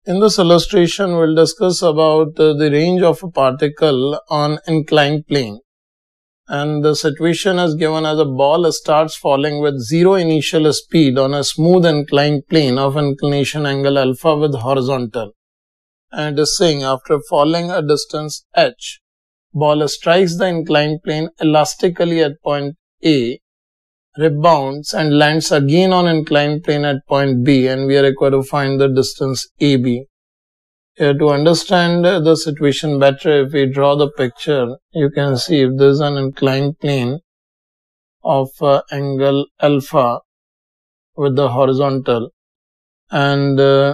In this illustration, we'll discuss about the range of a particle on inclined plane. And the situation is given as a ball starts falling with zero initial speed on a smooth inclined plane of inclination angle alpha with horizontal. And it is saying after falling a distance h, ball strikes the inclined plane elastically at point A, rebounds and lands again on inclined plane at point B, and we are required to find the distance AB. Here, to understand the situation better, if we draw the picture, you can see if there is an inclined plane of angle alpha with the horizontal, and a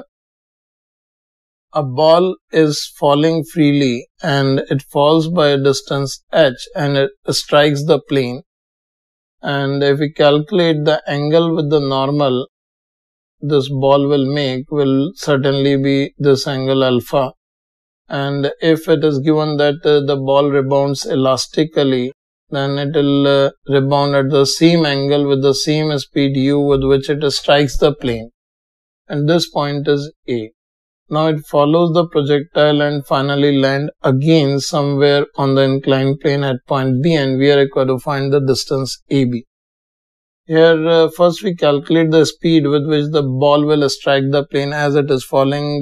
ball is falling freely and it falls by a distance h and it strikes the plane. And if we calculate the angle with the normal this ball will make, will certainly be this angle alpha. And if it is given that the ball rebounds elastically, then it will rebound at the same angle with the same speed u with which it strikes the plane. And this point is A. Now it follows the projectile and finally land again somewhere on the inclined plane at point B, and we are required to find the distance AB. Here first we calculate the speed with which the ball will strike the plane as it is falling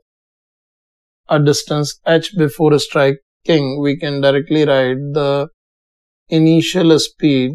a distance h before striking. We can directly write the initial speed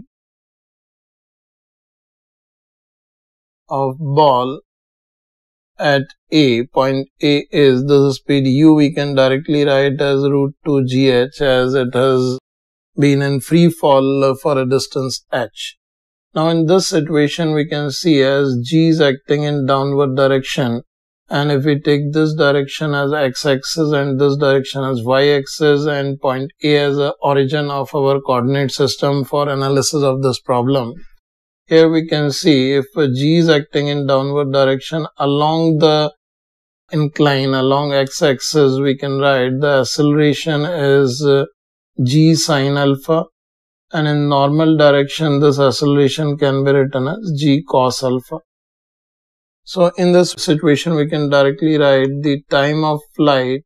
of ball at A. Point A is the speed u, we can directly write as root 2 gh as it has been in free fall for a distance h. Now in this situation we can see as g is acting in downward direction, and if we take this direction as x-axis and this direction as y-axis and point A as the origin of our coordinate system for analysis of this problem, here we can see if g is acting in downward direction along the incline along x-axis, we can write the acceleration is g sine alpha, and in normal direction this acceleration can be written as g cos alpha. So in this situation we can directly write the time of flight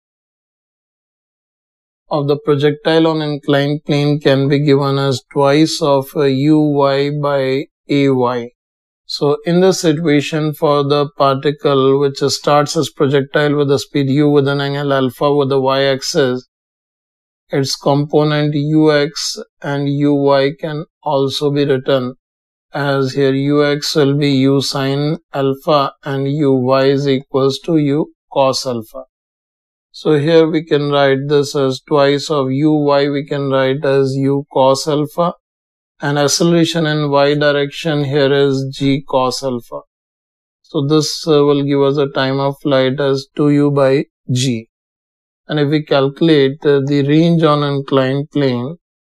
of the projectile on inclined plane can be given as twice of uy by ay. So in this situation, for the particle which starts as projectile with the speed u with an angle alpha with the y-axis, its component ux and uy can also be written as here ux will be u sine alpha and uy is equals to u cos alpha. So here we can write this as twice of uy, we can write as u cos alpha, and acceleration in y direction here is g cos alpha. So this will give us a time of flight as 2u by g. And if we calculate the range on inclined plane,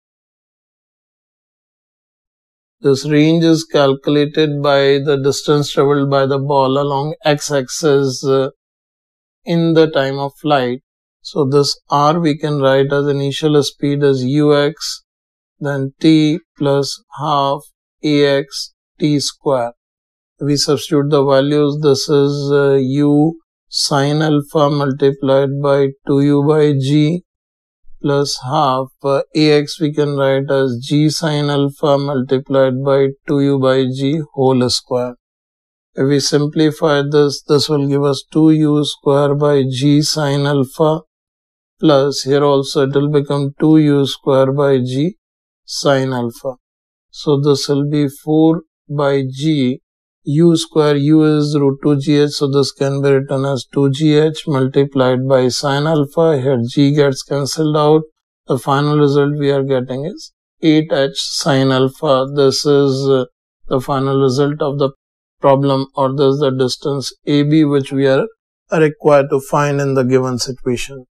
this range is calculated by the distance traveled by the ball along x-axis in the time of flight. So this r we can write as initial speed as ux, then t plus half ax t square. We substitute the values. This is u sine alpha multiplied by 2u by g plus half ax we can write as g sine alpha multiplied by 2u by g whole square. If we simplify this, this will give us 2u square by g sine alpha plus here also it will become 2u square by g sine alpha. So this will be 4 by g u square, u is root 2 gh, so this can be written as 2 gh multiplied by sine alpha. Here g gets cancelled out. The final result we are getting is 8h sine alpha. This is the final result of the problem, or this is the distance AB which we are required to find in the given situation.